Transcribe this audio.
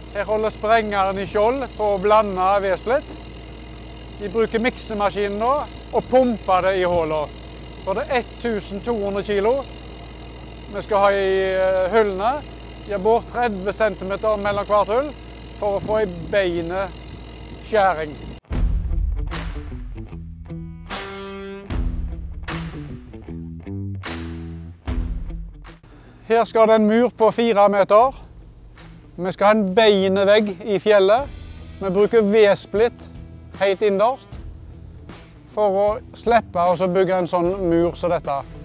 Her holder sprengeren i skjold for å blande vedsplitt. Vi bruker miksemaskinen nå og pumper det i hullet. Så det er 1200 kilo vi skal ha i hullene. Vi har bort 30 cm mellom hvert hull for å få en beine skjæring. Her skal det en mur på 4 meter. Vi skal ha en beine vegg i fjellet. Vi bruker vedsplitt helt innerst for å slippe å bygge en sånn mur som dette.